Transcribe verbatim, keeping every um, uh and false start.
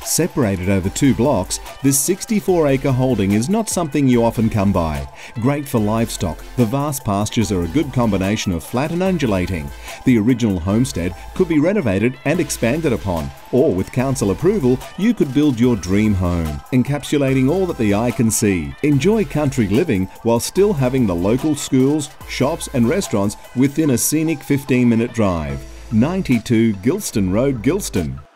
Separated over two blocks, this sixty-four acre holding is not something you often come by. Great for livestock, the vast pastures are a good combination of flat and undulating. The original homestead could be renovated and expanded upon, or with council approval, you could build your dream home, encapsulating all that the eye can see. Enjoy country living while still having the local schools, shops and restaurants within a scenic fifteen minute drive. ninety-two Gilston Road, Gilston.